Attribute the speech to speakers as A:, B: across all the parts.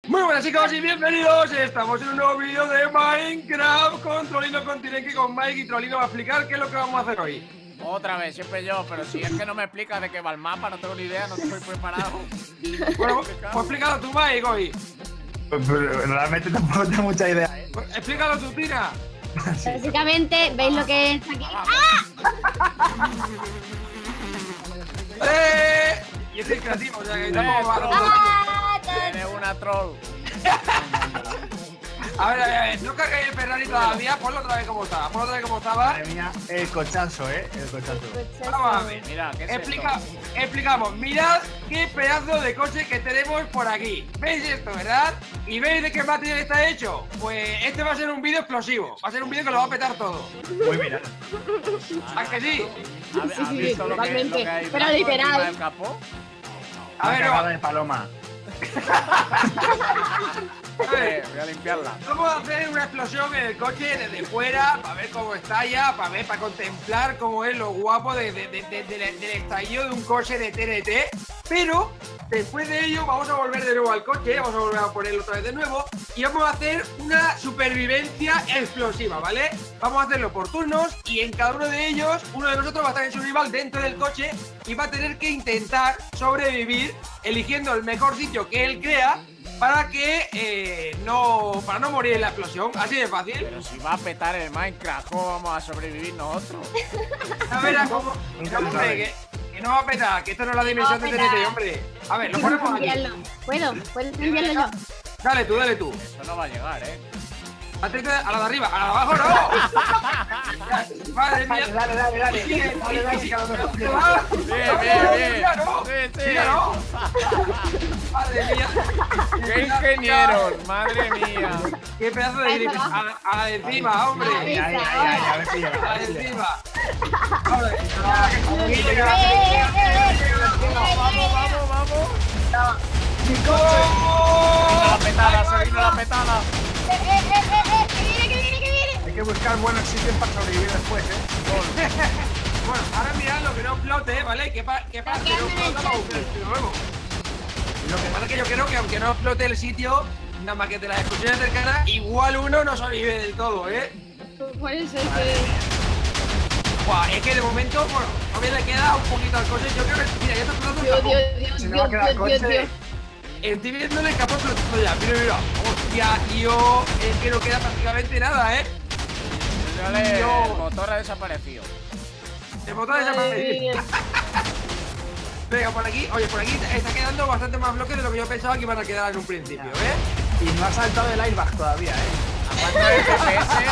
A: Muy buenas chicos y bienvenidos, estamos en un nuevo vídeo de Minecraft con Trolino, con Tirenki, con Mike, y Trolino va a explicar qué es lo que vamos a hacer hoy.
B: Otra vez, siempre yo, pero si es que no me explicas de qué va el mapa, no tengo ni idea, no estoy preparado.
A: Bueno, pues explícalo tú, Mike, hoy.
C: Pero realmente tampoco tengo mucha idea, ¿eh?
A: Pues explícalo tú, Tina.
D: Sí. Básicamente, ¿veis lo que es aquí?
A: Y es el creativo, o sea que tampoco va a...
B: Eres una troll.
A: A ver, no carguéis el Ferrari todavía, ponlo otra vez como estaba,
C: Madre mía, el cochazo, el cochazo.
A: Vamos a ver,
B: Mira, ¿qué es
A: explicamos, mirad qué pedazo de coche que tenemos por aquí. ¿Veis esto, verdad? ¿Y veis de qué material está hecho? Pues este va a ser un vídeo explosivo, va a ser un vídeo que lo va a petar todo.
C: Muy bien.
A: ¿A que sí?
B: ¿Has visto lo que hay
D: pero
B: blanco
D: literal.
B: encima del capó?
A: A ver,
C: Cagada de paloma.
A: A ver,
B: Voy a limpiarla.
A: vamos a hacer una explosión en el coche desde fuera para ver cómo estalla, para contemplar cómo es lo guapo del estallido de un coche de TNT. Pero después de ello vamos a volver de nuevo al coche, vamos a volver a ponerlo otra vez de nuevo y vamos a hacer una supervivencia explosiva, ¿vale? Vamos a hacerlo por turnos y en cada uno de ellos uno de nosotros va a estar en su rival dentro del coche y va a tener que intentar sobrevivir eligiendo el mejor sitio que él crea para que para no morir en la explosión, así de fácil.
B: Pero si va a petar el Minecraft, ¿cómo vamos a sobrevivir nosotros?
A: A ver, ¿cómo? Que no va a petar, que esto no es la dimensión de TNT, hombre. A ver, lo ponemos aquí.
D: ¿Puedo enviarlo yo?
A: Dale tú, dale tú.
B: Eso no va a llegar,
A: A la de arriba, a la de abajo no. Madre mía.
C: Dale.
B: Bien. Sí.
A: No. Madre mía.
B: ¡Qué ingenieros! ¡Madre mía!
A: Qué pedazo de grip. A la de encima, hombre.
C: Ahí, a ver si llega.
A: A la de encima.
B: ¡Vamos!
A: ¡Mi
B: La petada, se vino la petada.
C: Hay que buscar buenos sitios para sobrevivir después,
A: Bueno, ahora mirad lo que no explote, ¿vale? ¿Qué pasa? Que no explota para buscar el sitio nuevo. Lo que pasa es que yo creo que aunque no explote el sitio, nada más que de las excursiones cercanas, igual uno no sobrevive del todo, ¿eh?
D: Puede ser que...
A: Buah, es que de momento, bueno, todavía le queda un poquito al coche. Yo creo que, mira, ya está explotando el capó.
C: Si no va a quedar coche.
A: Estoy viendo el capó explotando ya, mira. Hostia, tío, es que no queda prácticamente nada, ¿eh?
B: El motor ha desaparecido.
A: El motor ha desaparecido. Venga, por aquí, oye, por aquí está quedando bastante más bloques de lo que yo pensaba que iban a quedar en un principio, ¿eh?
C: Y no ha saltado el airbag todavía,
B: ¿A cuánto FPS?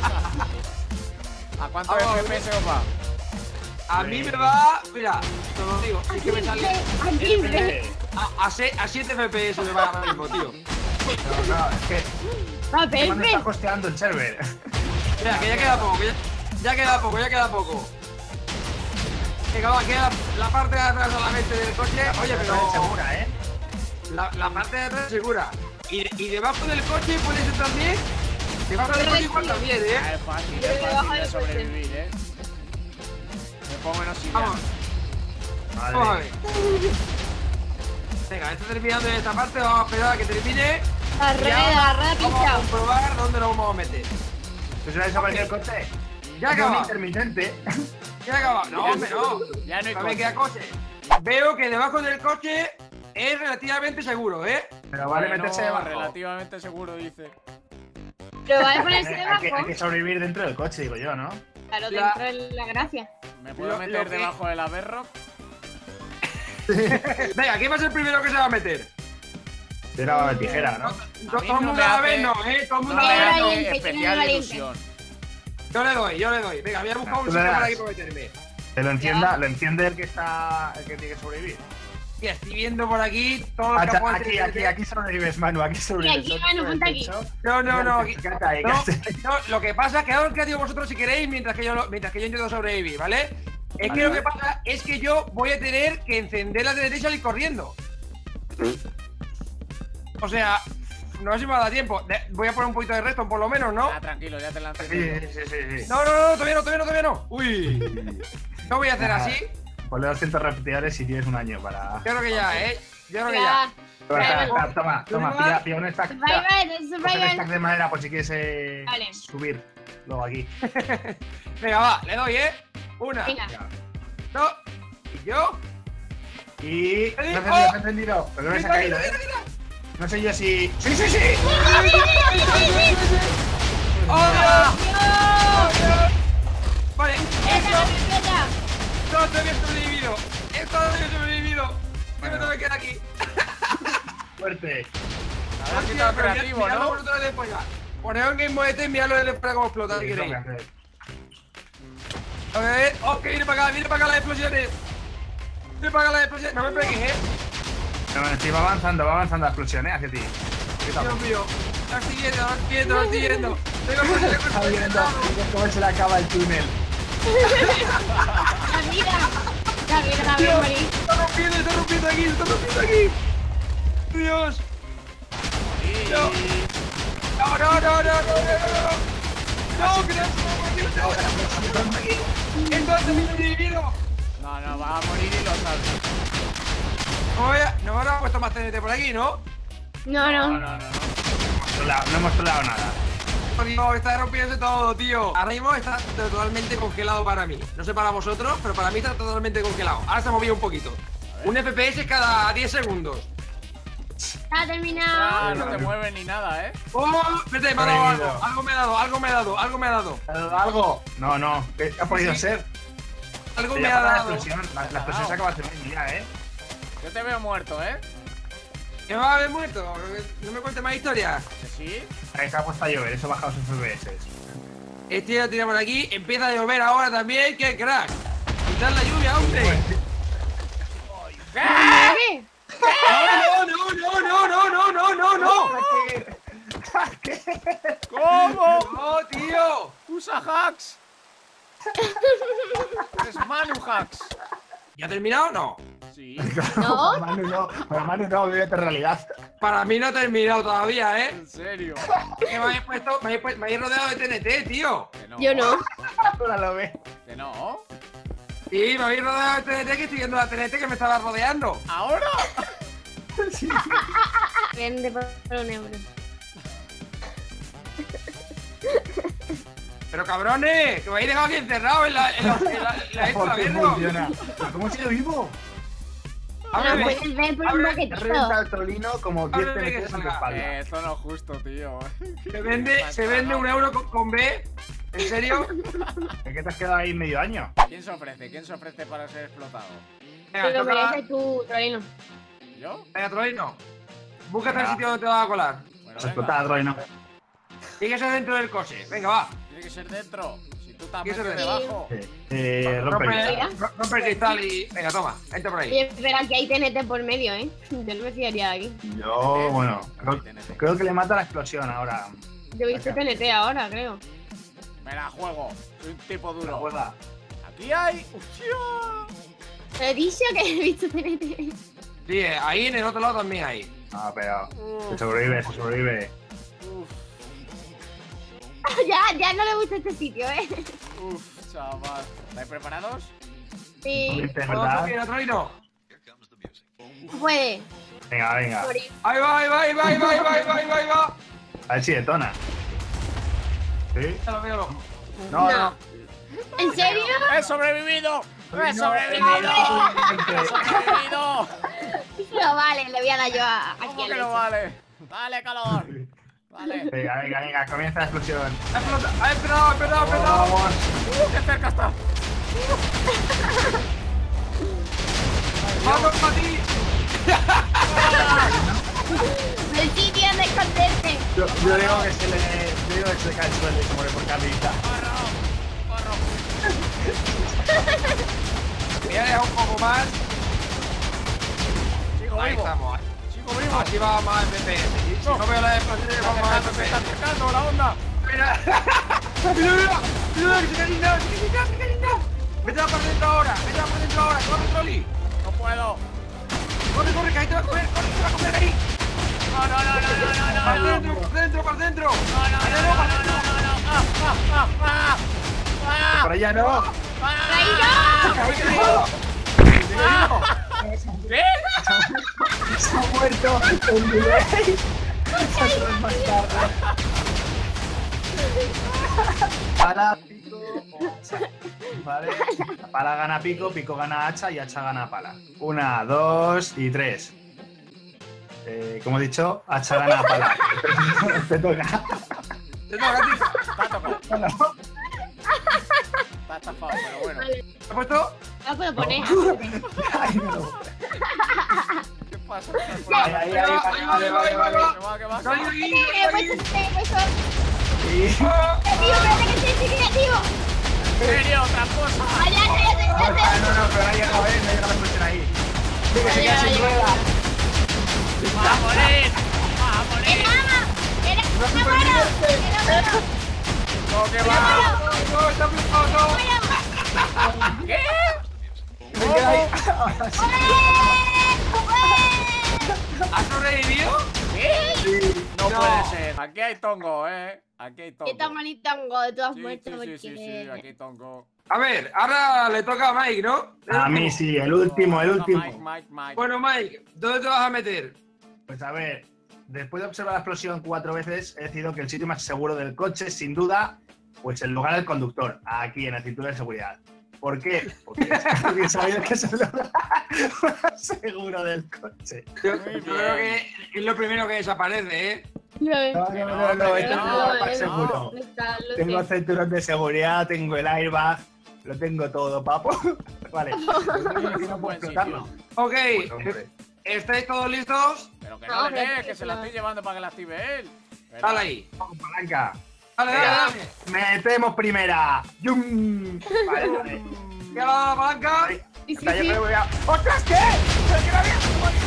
B: ¿A cuánto FPS os va?
A: A mí me va, mira, te lo digo, es que me sale a 7 FPS me va ahora mismo, tío.
C: No, es que me está costeando el server.
A: Mira, que ya queda poco, ya queda poco. Venga, va, queda la parte de atrás solamente del coche. Oye, pero...
C: segura, ¿eh?
A: La parte de atrás segura. Y debajo del coche puede ser también. Debajo del coche igual también, ¿eh?
B: Es fácil de sobrevivir, ¿eh? Me pongo en auxiliar.
A: Vamos a ver. Venga, está terminando en esta parte, vamos a esperar a que termine.
D: La rueda
A: Vamos a
D: pinchado.
A: comprobar dónde lo vamos a meter.
C: ¿Pues se ha desaparecido el coche?
A: Ya acaba.
C: Intermitente.
A: Ya acaba. No, hombre, no.
B: Ya no hay
A: Todavía
B: coche.
A: queda coche. Veo que debajo del coche es relativamente seguro, ¿eh?
C: Pero vale
B: Bueno,
C: meterse debajo.
B: relativamente seguro, dice.
D: Pero vale ponerse
C: Hay
D: debajo.
C: que sobrevivir dentro del coche, digo yo, ¿no?
D: Claro, dentro de la gracia.
B: ¿Me puedo meter debajo de la Bedrock?
A: Venga, ¿quién va a ser el primero que se va a meter?
C: Era de tijera, ¿no?
A: Todo el mundo a la vez, no, ¿eh? Todo el mundo a la vez.
D: valiente,
B: especial
D: valiente.
B: ilusión.
A: Yo le doy. Venga, voy a buscar un
C: Tú
A: sitio
C: le
A: para
C: das.
A: aquí para meterme.
C: Lo enciende el que tiene que sobrevivir.
A: Mira, estoy viendo por aquí todo el campo de
C: Aquí sobrevives, Manu, aquí sobrevives.
D: aquí, Manu, ponte aquí.
A: No.
C: Quédate ahí,
A: No,
C: quédate.
A: no, lo que pasa es que ahora creativo vosotros si queréis mientras que yo intento sobrevivir, ¿vale? Es que lo que pasa es que yo voy a tener que encender la TNT y salir corriendo. O sea, no sé si me va a dar tiempo. Voy a poner un poquito de redstone por lo menos, ¿no?
B: Ah, tranquilo, ya te la
C: Sí.
A: No, todavía no. Uy. No voy a hacer así.
C: Ponle 200 repetidores y tienes un año para...
A: Yo creo que ya, Yo creo que ya.
C: Toma, pilla un stack. Un
D: Survival.
C: stack de madera por si quieres
D: Vale.
C: subir. Luego aquí.
A: Venga, va, le doy, Una,
D: Venga.
A: dos, y yo.
C: Y.
A: ¡Oh!
C: No se ha encendido. Pero no se ha caído, No sé yo si. ¡Sí!
A: ¡Hola! Vale,
D: ¡Esta la completa!
A: todo todavía he sobrevivido. Esto todavía he sobrevivido. ¿Qué me tengo que quedar aquí?
C: Fuerte.
B: Ahora sí está creativo,
A: Miradlo
B: ¿no?
A: por otro lado de fuera. Poneos en Game Mode y miradlo desde fuera cómo explota, si queréis. A ver, oh, que viene para acá las explosiones. Viene para acá las explosiones. No me pegues,
C: No, sí, va avanzando la explosión, hacia ti.
A: Dios mío. La estoy viendo. Tengo
C: Está viendo cómo se le acaba el túnel.
D: La vida también, morí.
A: Está rompiendo aquí. Dios. No. No, que no. Entonces me he sobrevivido.
B: No, va a morir y lo sabes.
A: No me habrá puesto más TNT por aquí, ¿no?
D: No.
B: No.
C: No hemos troleado nada.
A: Dios, está rompiéndose todo, tío. Ahora mismo está totalmente congelado para mí. No sé para vosotros, pero para mí está totalmente congelado. Ahora se ha movido un poquito. Un FPS cada 10 segundos.
D: Está terminado.
B: No te mueve ni nada,
A: ¡Oh! Espérate, me ha dado algo. Algo me ha dado.
C: ¿Algo? No. ¿Qué ha podido
A: Sí.
C: ser?
A: Algo
C: Se
A: me ha
C: llama la
A: dado.
C: explosión. La explosión se acaba de hacer ya,
B: Yo te veo muerto,
A: ¿Que me va a haber muerto? No me cuentes más historias.
B: ¿Que sí?
C: Ahí se ha puesto a llover, eso baja los FPS.
A: Este ya lo tiramos por aquí. Empieza a llover ahora también. ¡Qué crack! ¡Quitar la lluvia, hombre!
D: ¿Qué?
A: ¡No!
C: ¿Qué?
B: ¿Cómo?
A: ¡No, tío!
B: ¡Usa hacks! Es Manu hacks.
A: ¿Ya ha terminado o no?
B: Sí.
D: ¿No?
C: Manu no, vive de realidad.
A: Para mí no ha terminado todavía, ¿eh?
B: En serio.
A: Es que me habéis rodeado de TNT, tío.
B: Que no.
D: Yo no.
C: Ahora lo ve.
B: Que no.
A: Sí, me habéis rodeado de TNT, que estoy viendo la TNT que me estaba rodeando.
B: ¿Ahora?
D: Vende por €1.
A: Pero cabrones, que me habéis dejado aquí encerrado en la
C: ¿Por qué
A: abierto.
C: funciona? ¿Pero cómo sigue vivo?
D: Lo
A: Ábreme,
D: puedes ver por un
A: ábreme,
C: He
D: paquetito.
C: reventado el trolino como 10
A: Ábreme que
C: TNTs en tu
A: salga.
C: espalda.
B: Esto no es justo, tío.
A: se vende €1 con B. ¿En serio?
C: ¿Es que te has quedado ahí medio año?
B: ¿Quién se ofrece? ¿Quién se ofrece para ser explotado?
A: Venga,
D: Te lo
A: toca.
D: mereces tú, Torino.
B: ¿Yo?
A: Venga, Troino. Búscate el
C: Venga.
A: sitio donde te vas a colar.
B: Bueno,
C: Se explota
B: venga.
C: el trolino.
A: Tiene que ser dentro del coche. Venga, va.
B: Tiene que ser dentro. Si tú también
A: ¿Qué se ve?
B: debajo.
C: Rompe.
A: Rompe el cristal y. Venga, toma. Entra por ahí.
D: Oye, espera, que hay TNT por medio, ¿eh? Yo no me fiaría de aquí.
C: Yo, bueno, creo que le mata la explosión ahora.
D: Yo he visto TNT ahora, creo.
B: Me la juego. Soy un tipo
C: La
B: duro.
C: juega.
B: Aquí hay. ¡Hostia!
D: Te he dicho que he visto TNT.
A: Sí, ahí en el otro lado también hay.
C: No, pero
B: Uf,
C: se sobrevive.
B: uf,
D: ya no le gusta este sitio, ¿eh?
B: uf, chaval. ¿Estáis preparados?
D: Sí,
C: ¿De
A: ¿Todo
C: verdad?
A: bien, Troino?
D: puede
C: Venga.
D: morir.
A: Ahí va.
C: A ver si detona. ¿Sí?
A: Ya lo veo.
C: No.
D: ¿En serio?
B: ¡He sobrevivido! ¡He
C: No,
B: sobrevivido! ¡He sobrevivido!
D: No vale, le voy a dar yo aquí
B: ¿Cómo
D: al
B: que no
D: lecho.
B: vale? Dale, calor. Dale.
C: Venga, comienza la explosión.
A: ¡Ha esperado!
C: Vamos.
B: ¡Qué cerca está!
A: ¡Vamos para ti!
D: El sitio de esconderte.
C: Yo digo que se le cae el suelo y se muere por camita.
B: ¡Corro!
A: Voy a dejar un poco más.
B: Sigo
A: Ahí
B: vivo.
A: estamos.
B: Sigo vivo.
A: Así va más FPS. Si no veo la explosiones, vamos más
B: Se está
A: FPS.
B: acercando la onda.
A: Mira, que se cae guindado. Vete para dentro ahora, corre, Trolli.
B: No puedo.
A: Corre, que ahí te va a comer, corre, te va a comer ahí.
B: No.
A: Para dentro.
B: No.
C: Por allá no.
D: Ahí no.
A: Ahí te digo.
B: ¿Qué?
C: Se ha muerto el delay. Más tarde. Para Pico o Hacha. Vale. Pala gana Pico, Pico gana Hacha y Hacha gana Pala. 1, 2 y 3. Como he dicho, Hacha gana Pala. Te toca.
A: Te toca a ti.
B: Está tocado.
C: Bueno,
B: Está estafado, pero bueno.
D: Vale.
A: ¿Te has puesto?
D: Ah, puedo poner.
C: ay, no.
B: ¿Qué pasa?
C: Ahí, vale.
B: ¿Qué va?
A: Soy ahí,
D: He puesto.
C: Sí.
D: Tío, espérate que estoy creativo.
B: ¿En serio? ¿Tramposa?
D: Vaya, cállate,
C: No,
D: cállate.
C: no, pero no ha llegado, no llega la explosión ahí. Sí, que se queda sin rueda.
B: ¡Va a morir! ¡Va a morir!
D: ¡Era bueno!
B: ¿Cómo que va?
A: No, está flipado, no.
B: ¿Qué?
C: Me queda ahí. Ahora sí.
A: ¿Has sobrevivido?
B: ¿Qué?
C: Sí.
B: No
A: No.
B: puede ser. Aquí hay tongo, ¿eh? Aquí hay tongo.
D: Qué tan bonito de todas
B: Sí,
D: muertes
B: sí,
D: porque...
B: aquí hay tongo.
A: A ver, ahora le toca a Mike, ¿no?
C: A mí sí, el último.
B: Mike.
A: Bueno, Mike, ¿dónde te vas a meter?
C: Pues a ver, después de observar la explosión 4 veces, he decidido que el sitio más seguro del coche, sin duda, pues el lugar del conductor, aquí en el cinturón de seguridad. ¿Por qué? Porque alguien sabía que es el lugar más seguro del coche.
A: Yo
B: Muy
A: creo
B: bien.
A: que es lo primero que desaparece, ¿eh?
C: No, este es el lugar más seguro. Tengo el cinturón de seguridad, tengo el airbag, lo tengo todo, papo. Vale, que no puedo explotarlo.
A: Ok,
C: Pues, hombre.
A: ¿estáis todos listos?
B: Pero que no le dé, que se la estoy llevando para que la active él.
A: Dale ahí.
C: Vamos, palanca.
A: Dale,
C: Venga.
A: dale, dale.
C: Metemos primera. ¡Yum! Vale, vale.
A: ¿Qué va la banca?
C: Ahí.
D: Sí, sí,
C: Hasta yo
D: sí.
C: creo que voy a... ¡Ostras, qué! ¡Pero que no había...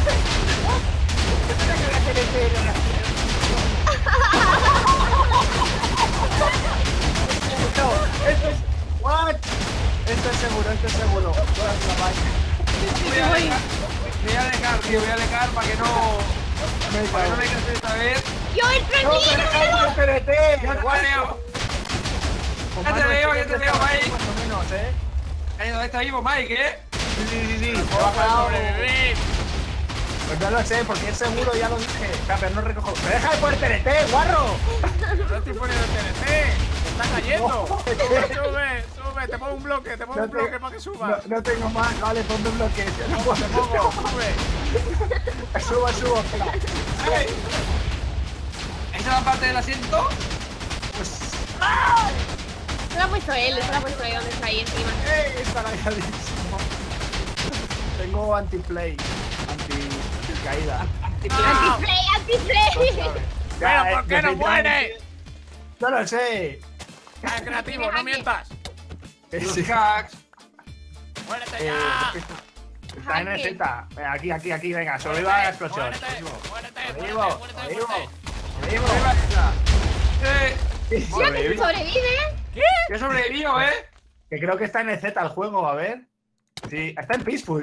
C: Esto es... ¿What? Esto es seguro. Todas la vaina.
A: Voy a dejar, tío, voy a dejar para que no me canse esta vez.
D: ¡Yo entro
C: ¡No,
D: aquí!
C: pero el TNT!
A: Ya te veo.
C: Pues,
A: Ya te
C: mano,
A: veo,
C: este
A: ya te veo, Mike.
C: Más o menos, ¿eh?
A: ¿Dónde está vivo, Mike, eh?
C: Sí.
B: Vamos a sobrevivir.
C: Pues no lo sé, porque es seguro, ya lo dije. O sea, pero no recojo. ¡Pero deja de poner TNT, guarro!
B: No estoy poniendo el TNT. Se está cayendo.
C: No.
B: Sube. Te pongo un bloque, para que subas.
C: No tengo más. Vale, ponme un bloque. No
B: Te
C: puedo.
B: pongo, sube.
C: Subo, espera.
A: ¿Esa es la parte del asiento?
C: Pues...
D: Se lo ha puesto él, donde está ahí encima.
C: Está rayadísimo. Tengo anti-play. Anti-caída.
B: No.
D: ¡Anti-play!
B: Pero ¿por qué no muere?
C: No lo sé.
B: Cae creativo, no mientas.
A: Los
C: Sí.
A: hacks.
B: Muérete ya.
C: Está en el Z. Aquí, venga, sobreviva a la explosión.
B: Muérete.
C: Sobrevivo.
A: Eh,
D: ¡Mira que sobrevive!
A: yo sobrevivo, ¿eh?
C: Que creo que está en el Z el juego, a ver. Sí, está en Peaceful.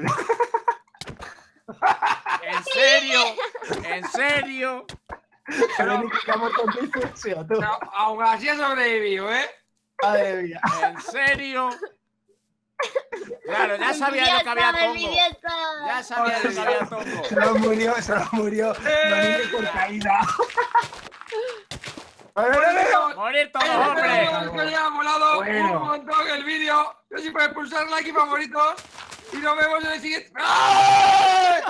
B: ¿En serio?
C: Pero ni que ha muerto en Peaceful, sí, o tú.
A: Pero aún así he sobrevivido, ¿eh?
C: Madre mía.
B: ¿En serio? Claro, ya sabía yo que había tongo. Ya sabía yo que había tongo.
C: Solo murió. No ni por caída.
B: Morir todos, hombre.
A: Que ya ha molado
C: Bueno.
A: un montón el vídeo. No sé si puedes pulsar like y favoritos. Y nos vemos en el siguiente. ¡Ay!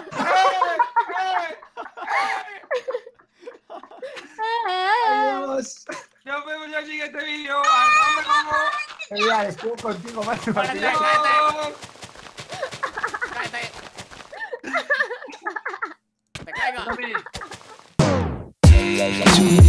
C: Adiós.
A: Nos vemos en el siguiente vídeo. Hasta luego.
C: Mira, estuvo contigo, Martín.
B: Muérete,
A: Adiós.
B: cállate. Te caiga.
A: Papi.